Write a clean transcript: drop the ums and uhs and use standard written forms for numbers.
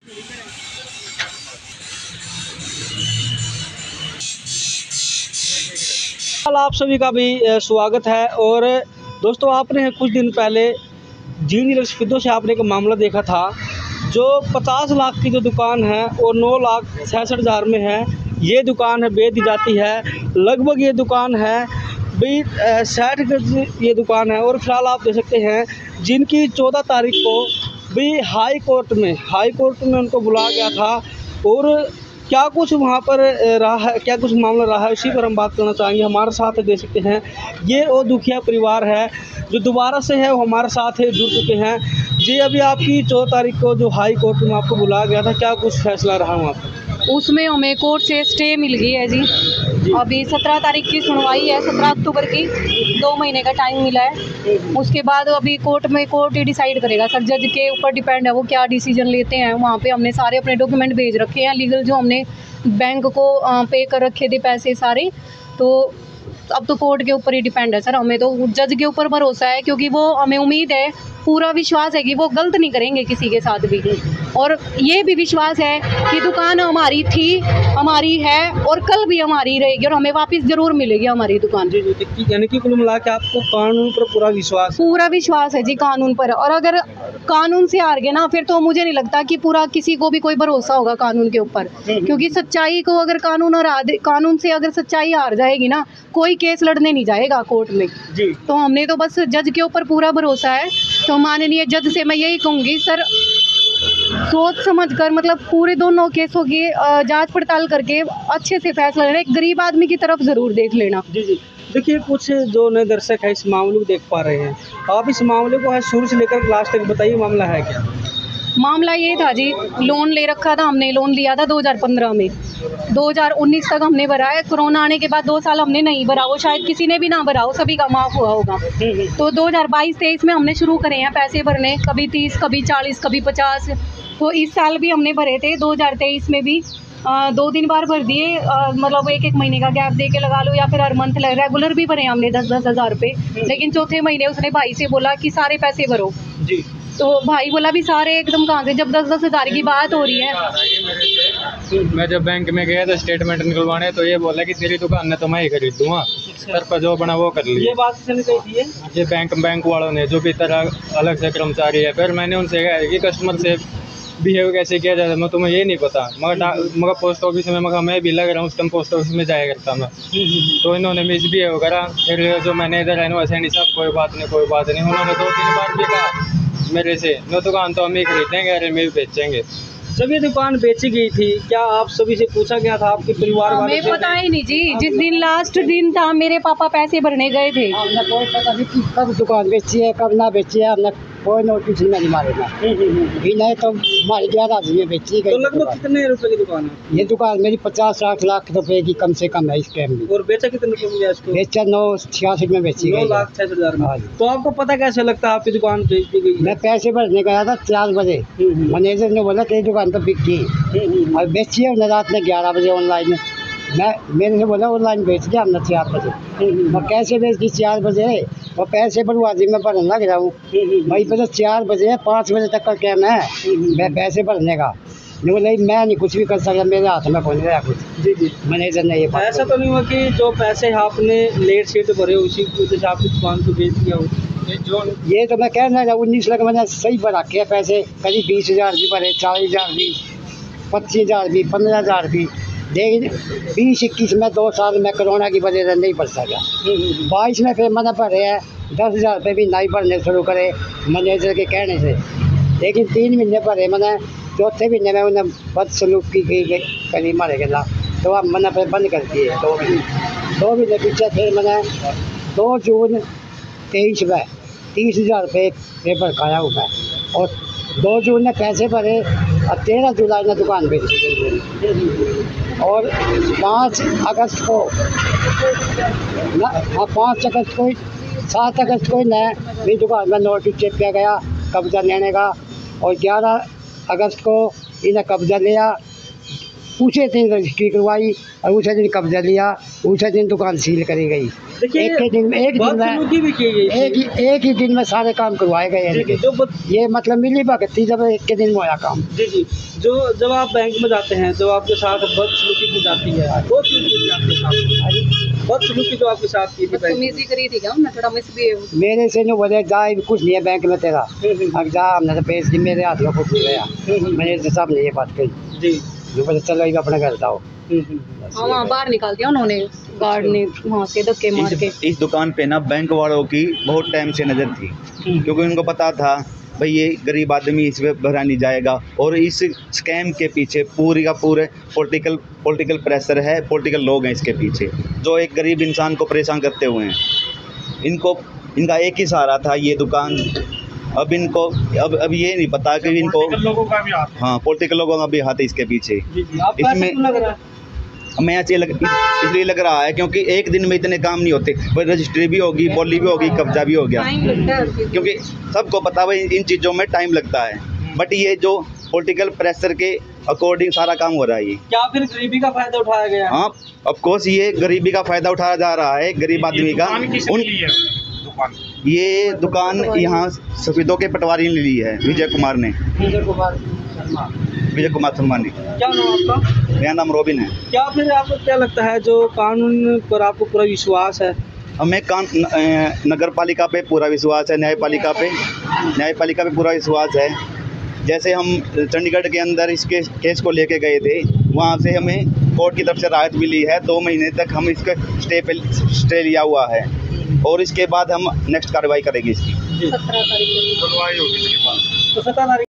आप सभी का भी स्वागत है। और दोस्तों, आपने कुछ दिन पहले जी डीलर्स फिदो से आपने एक मामला देखा था, जो 50 लाख की जो दुकान है और 9,66,000 में है। ये दुकान है बेच दी जाती है। लगभग ये दुकान है भाई 60 गज ये दुकान है। और फिलहाल आप देख सकते हैं जिनकी 14 तारीख को भी हाई कोर्ट में उनको बुलाया गया था। और क्या कुछ वहाँ पर रहा है, क्या कुछ मामला रहा है, उसी पर हम बात करना चाहेंगे। हमारे साथ देख सकते हैं ये वो दुखिया परिवार है जो दोबारा से है वो हमारे साथ जुड़ चुके हैं जी। अभी आपकी 14 तारीख को जो हाई कोर्ट में आपको बुलाया गया था, क्या कुछ फैसला रहा वहाँ पर? उसमें हमें कोर्ट से स्टे मिल गई है जी। अभी 17 तारीख की सुनवाई है, 17 अक्टूबर की। 2 महीने का टाइम मिला है। उसके बाद अभी कोर्ट ही डिसाइड करेगा सर। जज के ऊपर डिपेंड है वो क्या डिसीजन लेते हैं। वहाँ पे हमने सारे अपने डॉक्यूमेंट भेज रखे हैं, लीगल जो हमने बैंक को पे कर रखे थे पैसे सारे। तो अब तो कोर्ट के ऊपर ही डिपेंड है सर। हमें तो जज के ऊपर भरोसा है, क्योंकि वो हमें उम्मीद है, पूरा विश्वास है कि वो गलत नहीं करेंगे किसी के साथ भी। और ये भी विश्वास है कि दुकान हमारी थी, हमारी है और कल भी हमारी रहेगी और हमें वापस ज़रूर मिलेगी हमारी दुकान। जी, यानी कि कुल मिला के आपको कानून पर पूरा विश्वास है जी, कानून पर। और अगर कानून से हार गए ना, फिर तो मुझे नहीं लगता कि पूरा किसी को भी कोई भरोसा होगा कानून के ऊपर। क्योंकि सच्चाई को अगर कानून से अगर सच्चाई हार जाएगी ना, कोई केस लड़ने नहीं जाएगा कोर्ट में जी। तो हमने तो बस जज के ऊपर पूरा भरोसा है। तो माननीय जज से मैं यही कहूँगी सर, सोच समझ कर, मतलब पूरे दोनों केसों की जांच पड़ताल करके अच्छे से फैसला लेना। एक गरीब आदमी की तरफ ज़रूर देख लेना। जी। देखिए, कुछ जो नए दर्शक है इस मामले को देख पा रहे हैं, आप इस मामले को है शुरू से लेकर लास्ट तक बताइए, मामला है क्या? मामला ये था जी, लोन ले रखा था हमने। लोन लिया था 2015 में, 2019 तक हमने भरा है। कोरोना आने के बाद 2 साल हमने नहीं भरा, वो शायद किसी ने भी ना भरा हो, सभी का माफ़ हुआ होगा। तो 2022-23 में हमने शुरू करे हैं पैसे भरने, कभी 30, कभी 40, कभी 50। तो इस साल भी हमने भरे थे, 2023 में भी 2-3 बार भर दिए। मतलब 1-1 महीने का गैप दे के लगा लो, या फिर हर मंथ रेगुलर भी भरे हमने 10-10 हज़ार रुपये। लेकिन चौथे महीने उसने भाई से बोला कि सारे पैसे भरो जी। तो भाई बोला भी सारे एकदम कहाँ से, जब 10-10 हज़ार की बात हो रही है। मैं जब बैंक में गया था स्टेटमेंट निकलवाने, तो ये बोला कि तेरी दुकान तो मैं ही खरीद दूँगा, सर पर जो बना वो कर लिया। ये बात किसने कही थी? ये बैंक वालों ने, जो भी तरह अलग से कर्मचारी है। फिर मैंने उनसे कहा कि कस्टमर से बिहेव कैसे किया जाता है, मैं तुम्हें ये नहीं पता। मगर पोस्ट ऑफिस में मैं भी लग रहा हूँ, उस टाइम पोस्ट ऑफिस में जाया करता मैं। तो इन्होंने मिस बिहेव करा। फिर जो मैनेजर है वैसे नहीं, सब कोई बात नहीं। उन्होंने 2-3 बार भी कहा मेरे से, नो दुकान तो हम ही खरीदेंगे, अरे में भी बेचेंगे। जब ये दुकान बेची गई थी, क्या आप सभी से पूछा गया था, आपके परिवार वाले? हमें पता ही नहीं जी। जिस दिन लास्ट दिन था, मेरे पापा पैसे भरने गए थे। हमने कोई पता नहीं कि कब दुकान बेची है, कब ना बेची है, हमने कोई नोटिस नहीं मारेगा। नहीं तो हमारी 11 आदमी बेची गई। तो लगभग कितने रुपए की दुकान है ये? दुकान मेरी 50-60 लाख रुपए की कम से कम है इस टाइम में। और बेचा कितने रुपए में इसको? बेचा 9,66 में बेची गई, 9,66,000 में। तो आपको पता कैसे लगता है आपकी दुकान बेची गई? मैं पैसे भरने गया था 4 बजे। मैनेजर ने बोला तेरी दुकान तो बिक गई और बेची है। उन्हें रात में 11 बजे ऑनलाइन मैंने बोला ऑनलाइन बेच दिया हमने 4 बजे। मैं कैसे बेच दी 4 बजे? और पैसे बर्बादी में भरने लग रहा हूँ भाई। पहले 4 बजे 5 बजे तक का टाइम है मैं पैसे भरने का। बोले मैं नहीं कुछ भी कर सकता, मेरे हाथ में कौन रहा कुछ। जी। मैनेजर ने ये ऐसा तो नहीं हुआ कि जो पैसे आपने लेट शीट भरे उसी की वजह से आपकी दुकान को बेच दिया हो? ये तो मैं कहना था 19 लाख मैंने सही भरा के पैसे, करीब 20,000 भी भरे, 40,000 भी, 25,000 भी, 15,000 भी। लेकिन 20-21 में 2 साल में कोरोना की वजह से नहीं भर सका। 22 में फिर मैंने भरे हैं 10,000 रुपये भी नहीं भरने शुरू करे मैनेजर के कहने से। लेकिन 3 महीने भरे मैंने, चौथे महीने में उन्हें बदसलूक की गई करी मारे गला, तो अब मैंने फिर बंद कर दिए। 2 महीने पीछे फिर मैंने 2 जून 23 में 30,000 रुपये पेपर खाया हुआ है। और 2 जून ने पैसे भरे और 13 जुलाई में दुकान बेच दी। और 5 अगस्त को 7 अगस्त को मेरी दुकान में नोटिस चिपकाया गया कब्जा लेने का। और 11 अगस्त को इन्हें कब्जा लिया। उसी दिन रजिस्ट्री करवाई और उसी दिन कब्जा लिया, उसी दिन दुकान सील करी गई। देखिए एक ही दिन में बदसलूकी भी की गई थी। एक ही दिन में सारे काम करवाए गए जी, इनके। जो ये मतलब मिली भगत थी, जब एक के दिन में होया काम। जी जी, जो जब आप बैंक में जाते हैं, जब आपके साथ बदसलूकी की जाती है, वो क्यों की थी आपके साथ? बदसलूकी जो आपके साथ की थी बैंक में? बदतमीजी करी थी क्या उन्होंने, थोड़ा मिसबिहेव। मेरे से नहीं बोले जा कुछ नहीं है बैंक में तेरा, अब जा, हमने तो पैसे दी, मेरे हाथ में कुछ नहीं गया। मैंने तो सब ने ये बात कही जी। जो बोले चलो ये अपने घर जाओ। हाँ, वहाँ बाहर निकाल दिया उन्होंने, गार्ड ने वहाँ से धक्के मार के। इस दुकान पे ना बैंक वालों की बहुत टाइम से नज़र थी, क्योंकि उनको पता था भाई ये गरीब आदमी इस पे भरा नहीं जाएगा, और इस स्कैम के पीछे पूरी का पूरे पॉलिटिकल प्रेशर है, पॉलिटिकल लोग हैं इसके पीछे जो एक गरीब इंसान को परेशान करते हुए हैं। इनका एक ही सहारा था ये दुकान। अब इनको अब ये नहीं पता कि इनको लोगों का भी हाथ है। हाँ, पॉलिटिकल लोगों का भी हाथ है इसके पीछे। आपको ऐसा इसमें क्यों लग रहा है? हमें इसलिए लग रहा है क्योंकि एक दिन में इतने काम नहीं होते, भाई रजिस्ट्री भी होगी, बोली भी होगी, कब्जा भी हो गया, टाइम लगता है हर चीज़ में। क्योंकि सबको पता भाई इन चीज़ों में टाइम लगता है। बट ये जो पॉलिटिकल प्रेशर के अकॉर्डिंग सारा काम हो रहा है ये। क्या फिर गरीबी का फायदा उठाया गया? हाँ, ऑफ कोर्स ये गरीबी का फायदा उठाया जा रहा है, गरीब आदमी का। ये दुकान यहाँ सफेदों के पटवारी ने ली है, विजय कुमार शर्मा ने। क्या नाम आपका? मेरा नाम रोबिन है। क्या फिर आपको क्या लगता है, जो कानून पर आपको पूरा विश्वास है? हमें नगर पालिका पे पूरा विश्वास है, न्यायपालिका पे पूरा विश्वास है। जैसे हम चंडीगढ़ के अंदर इसके केस को लेके गए थे, वहाँ से हमें कोर्ट की तरफ से राहत मिली है। 2 महीने तक हम इसका स्टे लिया हुआ है, और इसके बाद हम नेक्स्ट कार्रवाई करेंगे इसकी। 17 तारीख को सुनवाई होगी इसके बाद। तो 17 तारीख